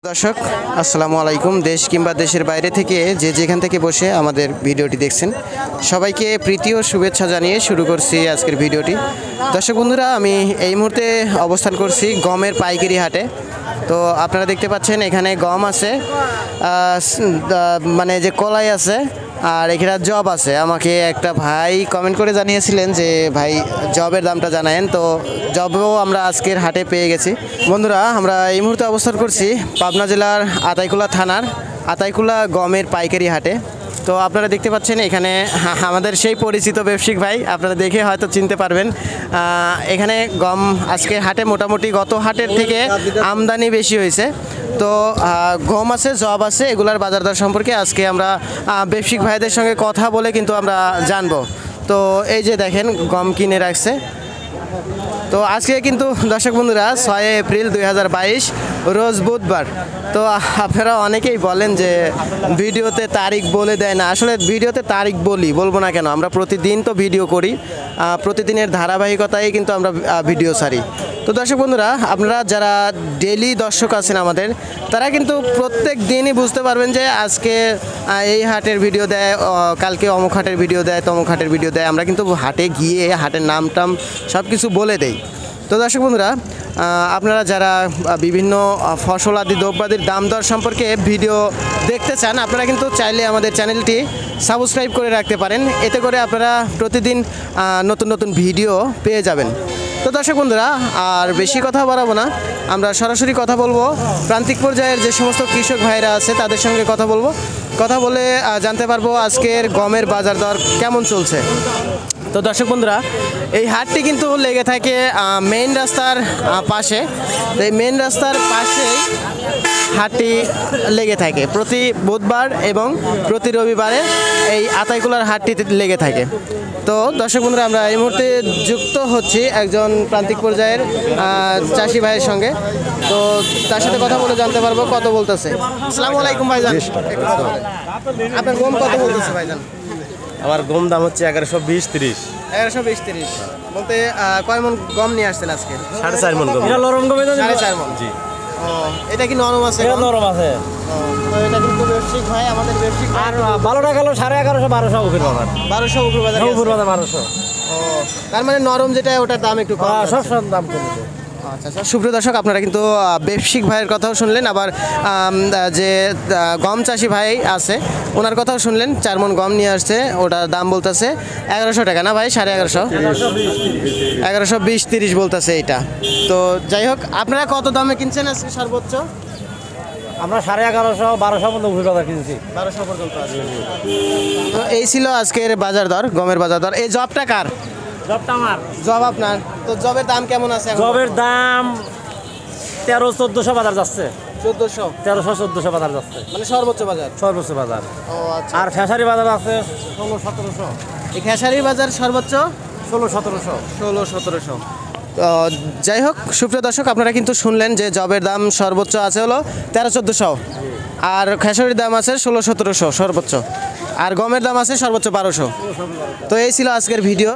দর্শক আসসালামু আলাইকুম। দেশ কিংবা দেশের বাইরে থেকে যে যেখান থেকে বসে আমাদের ভিডিওটি দেখছেন সবাইকে প্রীতি ও শুভেচ্ছা জানিয়ে শুরু করছি আজকের ভিডিওটি। দর্শক বন্ধুরা, আমি এই মুহূর্তে অবস্থান করছি গমের পাইকারি হাটে। তো আপনারা দেখতে পাচ্ছেন এখানে গম আছে, মানে যে কলাই আছে, আর এখানে জব আছে। আমাকে একটা ভাই কমেন্ট করে জানিয়েছিলেন যে ভাই জবের দামটা জানায়েন, তো জবও আমরা আজকের হাটে পেয়ে গেছি। বন্ধুরা, আমরা এই মুহূর্তে অবস্থান করছি পাবনা জেলার আতাইকুলা থানার আতাইকুলা গমের পাইকারি হাটে। তো আপনারা দেখতে পাচ্ছেন এখানে আমাদের সেই পরিচিত ব্যবসায়িক ভাই, আপনারা দেখে হয়তো চিনতে পারবেন। এখানে গম আজকে হাটে মোটামুটি গত হাটের থেকে আমদানি বেশি হয়েছে। তো গম আছে, জব আছে, এগুলার বাজার দর সম্পর্কে আজকে আমরা ব্যবসায়িক ভাইদের সঙ্গে কথা বলে কিন্তু আমরা জানবো। তো এই যে দেখেন গম কিনে রাখছে। তো আজকে কিন্তু দর্শক বন্ধুরা 6 এপ্রিল 2022 রোজ বুধবার। তো আপনারা অনেকেই বলেন যে ভিডিওতে তারিখ বলে দেয় না। আসলে ভিডিওতে তারিখ বলবো না কেন, আমরা প্রতিদিন তো ভিডিও করি, প্রতিদিনের ধারাবাহিকতায় কিন্তু আমরা ভিডিও ছাড়ি। তো দর্শক বন্ধুরা, আপনারা যারা ডেইলি দর্শক আছেন আমাদের, তারা কিন্তু প্রত্যেক দিনই বুঝতে পারবেন যে আজকে এই হাটের ভিডিও দেয়, কালকে অমুক হাটের ভিডিও দেয়, তমুক হাটের ভিডিও দেয়। আমরা কিন্তু হাটে গিয়ে হাটের নাম টাম সব কিছু বলে দেই। তো দর্শক বন্ধুরা, আপনারা যারা বিভিন্ন ফসল আদি দ্রব্যাদির দাম দর সম্পর্কে ভিডিও দেখতে চান, আপনারা কিন্তু চাইলে আমাদের চ্যানেলটি সাবস্ক্রাইব করে রাখতে পারেন। এতে করে আপনারা প্রতিদিন নতুন নতুন ভিডিও পেয়ে যাবেন। তো দর্শক বন্ধুরা, আর বেশি কথা বাড়াবো না, আমরা সরাসরি কথা বলবো প্রান্তিক পর্যায়ের যে সমস্ত কৃষক ভাইরা আছে তাদের সঙ্গে কথা বলবো। কথা বলে জানতে পারবো আজকের গমের বাজার দর কেমন চলছে। তো দর্শক বন্ধুরা, এই হাটটি কিন্তু লেগে থাকে মেইন রাস্তার পাশে। তো এই মেইন রাস্তার পাশেই হাটটি লেগে থাকে প্রতি বুধবার এবং প্রতি রবিবারে এই আতাইকুলার হাটটি লেগে থাকে। তো দর্শক বন্ধুরা, আমরা এই মুহূর্তে যুক্ত হচ্ছি একজন প্রান্তিক পর্যায়ের চাষি ভাইয়ের সঙ্গে। তো তার সাথে কথা বলে জানতে পারবো কত বলতেছে। আসসালামু আলাইকুম ভাইজান, আপনার গম কত বলতেছে ভাইজান? আমার গম দাম হচ্ছে 1120-30। 1120-30 বলতে কয় মন গম নিয়ে আসছেন আজকে? 4.5 মন গম। এটা নরম গম, 4.5 মন। জি। ও, এটা কি নরম আছে? এটা নরম আছে। তো এটা কিন্তু ব্যবসায়িক ভাই, আমাদের ব্যবসায়িক আর ভালোটা গেল 1150-1200 উপর বাজার। 1200 উপর বাজার উপর বাজার 1200। ও, তার মানে নরম যেটা ওটার দাম একটু কম। সব দাম কমেছে। আচ্ছা আচ্ছা, সুপ্রিয় দর্শক, আপনারা কিন্তু ব্যবসায়িক ভাইয়ের কথাও শুনলেন, আবার যে গম চাষি ভাই আছে ওনার কথাও শুনলেন। 4 মন গম নিয়ে আসছে, ওটার দাম বলতেছে 1100 টাকা না ভাই? 1150, 1120-30 বলতেছে এইটা। তো যাই হোক, আপনারা কত দামে কিনছেন আজকে সর্বোচ্চ? আমরা 1150-1200 পর্যন্ত উপর বাজার কিনছি। 1200 পর্যন্ত আছে। তো এই ছিল আজকের বাজার দর, গমের বাজার দর। এই জবটা কার? জবটা আমার। জব আপনার? তো জবের দাম কেমন আছে এখন? জবের দাম 1300-1400 বাজার যাচ্ছে। 1400? 1300-1400 বাজার যাচ্ছে, মানে সর্বোচ্চ বাজার? সর্বোচ্চ বাজার। ও আচ্ছা। আর খেসারি বাজার আছে 1600-1700। এই খেসারির বাজার সর্বোচ্চ 1600-1700। 1600-1700। তো যাই হোক, সুপ্রিয় দর্শক, আপনারা কিন্তু শুনলেন যে জবের দাম সর্বোচ্চ আছে হলো 1300-1400, আর খেসারির দাম আছে 1600-1700 সর্বোচ্চ, আর গমের দাম আছে সর্বোচ্চ 1200। তো এই ছিল আজকের ভিডিও।